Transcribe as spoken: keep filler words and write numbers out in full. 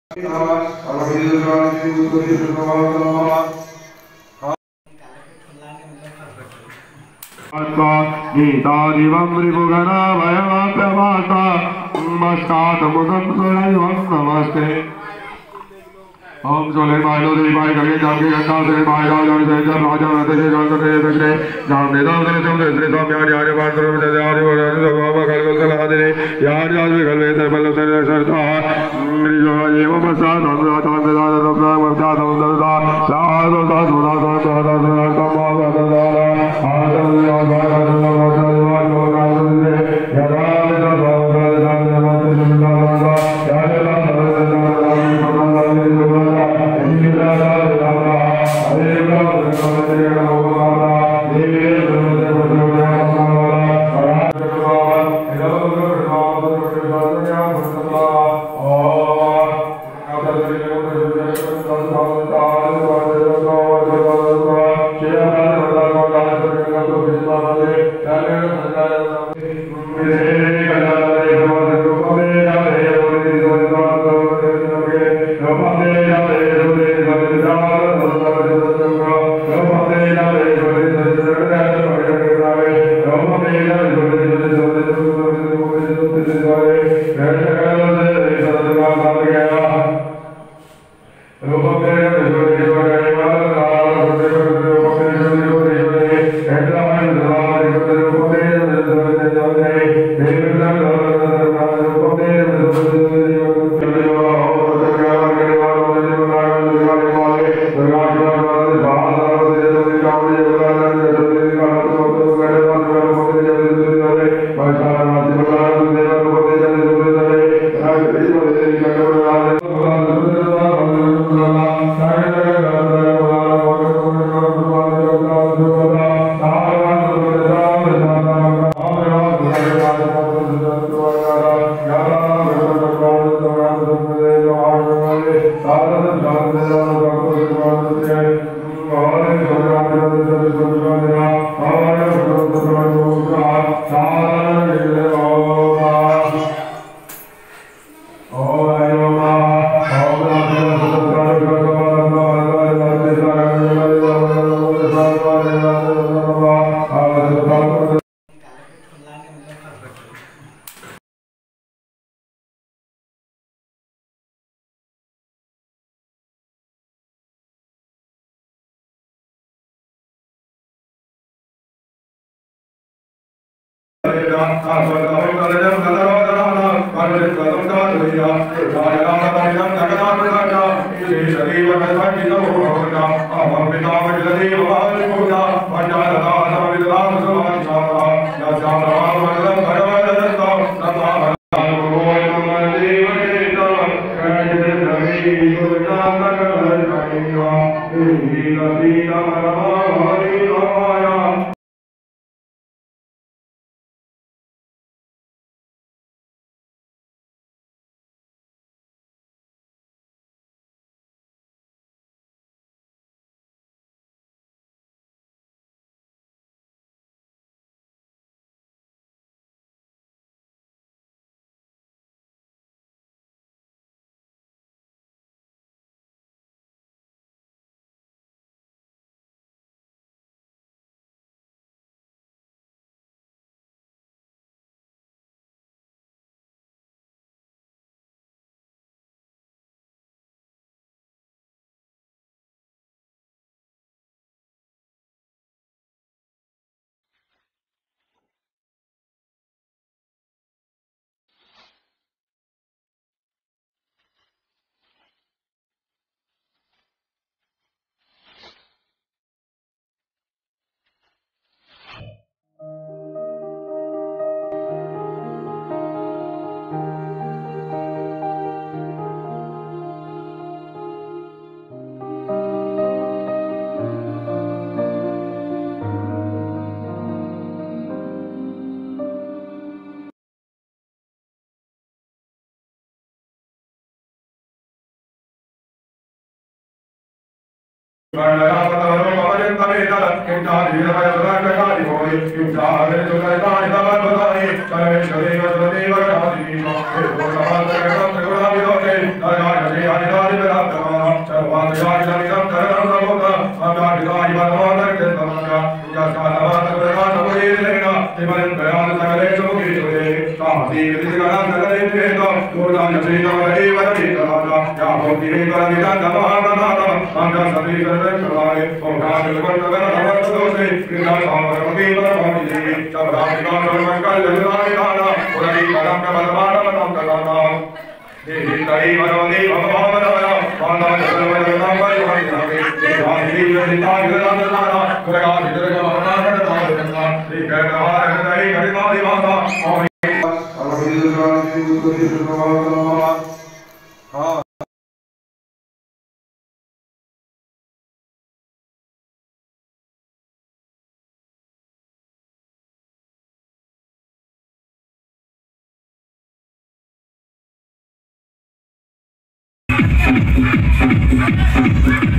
गीतादिवं रिपुगणा भयमाप्यमाता मस्तातमुदं सुरैवं नमस्ते। ओम सोले मायलो देवी भाई गगे जागे गंगा से भाई राजा से जब राजा रहते थे जान करते थे थे जाम ने दाम ने तुम रे स्वामी यार यार बात करो मुझे यार वो यार बाबा कल को सलाह दे यार यार भी कल में तरबल से सरता मेरी जो ये वो बसा नाम राता में दादा रब्बा मर्दा दादा दादा साधु साधु दादा दादा दादा मावा दादा आदम दादा दादा दादा दादा यदा दादा Para Thank you.